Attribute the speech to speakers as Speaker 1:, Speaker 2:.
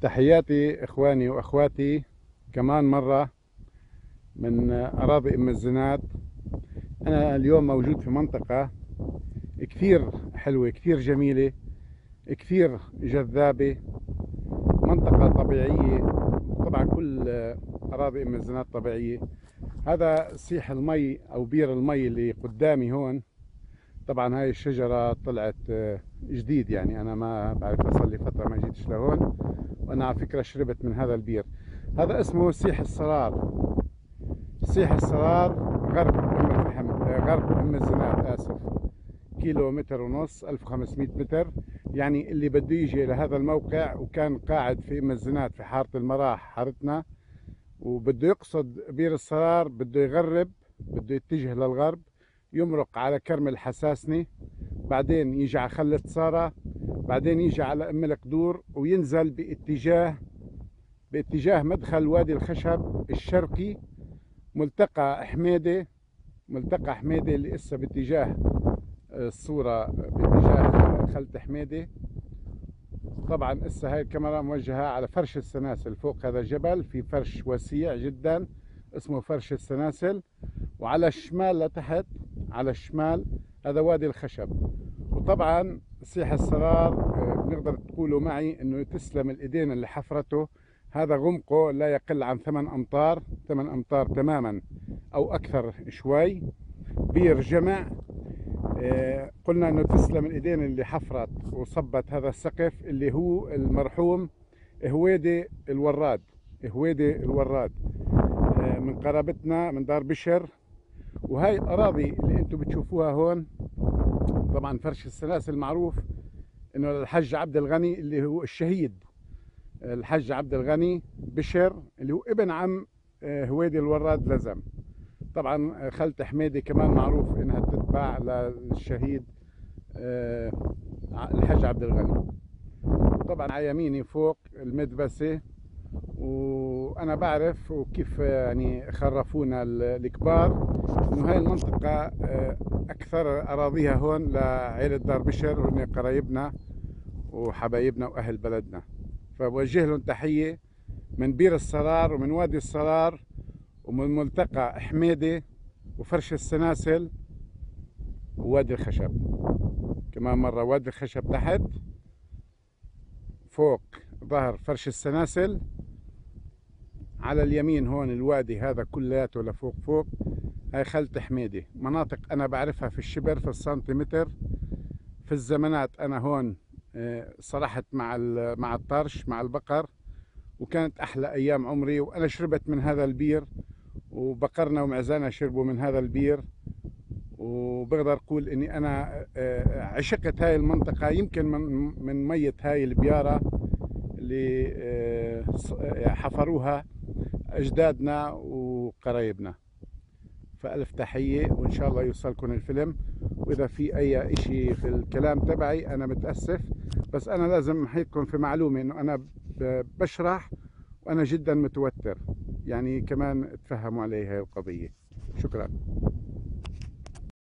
Speaker 1: تحياتي إخواني وأخواتي كمان مرة من أراضي أم الزناد. أنا اليوم موجود في منطقة كثير حلوة، كثير جميلة، كثير جذابة، منطقة طبيعية. طبعا كل أراضي أم الزناد طبيعية. هذا سيح المي أو بير المي اللي قدامي هون. طبعا هاي الشجرة طلعت جديد، يعني أنا ما بعرف، صار لي فترة ما جيتش لهون، وأنا على فكرة شربت من هذا البير. هذا اسمه سيح الصرار. سيح الصرار غرب أم الفحم، غرب أم الزناد، آسف. كيلو متر ونص، 1500 متر. يعني اللي بده يجي لهذا الموقع وكان قاعد في أم الزناد في حارة المراح حارتنا، وبده يقصد بير الصرار، بده يغرب، بده يتجه للغرب، يمرق على كرم الحساسنة، بعدين يجي على خلة صارة، بعدين يجي على أم القدور، وينزل باتجاه مدخل وادي الخشب الشرقي، ملتقى حميدة. ملتقى حميدة اللي اسا باتجاه الصورة باتجاه خلة حميدة. طبعا اسا هاي الكاميرا موجهة على فرش السناسل. فوق هذا الجبل في فرش وسيع جدا اسمه فرش السناسل، وعلى الشمال لتحت، على الشمال هذا وادي الخشب. وطبعا سيح الصرار بنقدر تقولوا معي انه تسلم الايدين اللي حفرته. هذا غمقه لا يقل عن 8 امتار، 8 امتار تماما او اكثر شوي. بير جمع. قلنا انه تسلم الايدين اللي حفرت وصبت هذا السقف، اللي هو المرحوم هويدي الوراد. هويدي الوراد من قرابتنا من دار بشر. وهاي الاراضي اللي انتم بتشوفوها هون، طبعا فرش السلاسل معروف انه الحج عبد الغني اللي هو الشهيد، الحج عبد الغني بشر اللي هو ابن عم هويدي الوراد لزم. طبعا خالة حميدة كمان معروف انها تتبع للشهيد الحج عبد الغني. طبعا على يميني فوق المدبسة، وانا بعرف وكيف يعني خرفونا الكبار انه هاي المنطقة اكثر اراضيها هون لعائلة دار بشر، وهن قرايبنا وحبايبنا واهل بلدنا. فبوجه لهم تحية من بير الصرار ومن وادي الصرار ومن ملتقى حميدة وفرش السناسل ووادي الخشب. كمان مرة وادي الخشب تحت، فوق ظهر فرش السناسل، على اليمين هون الوادي هذا كلياته لفوق فوق. هاي خلة حميدة. مناطق أنا بعرفها في الشبر، في السنتيمتر، في الزمانات. أنا هون صرحت مع الطرش مع البقر، وكانت أحلى أيام عمري، وأنا شربت من هذا البير، وبقرنا ومعزانا شربوا من هذا البير. وبقدر أقول إني أنا عشقت هاي المنطقة، يمكن من مية هاي البيارة اللي حفروها أجدادنا وقرايبنا. فألف تحية، وإن شاء الله يوصلكم الفيلم. وإذا في أي إشي في الكلام تبعي أنا متأسف، بس أنا لازم أحيطكم في معلومة إنه أنا بشرح وأنا جدا متوتر، يعني كمان تفهموا علي هاي القضية. شكرا.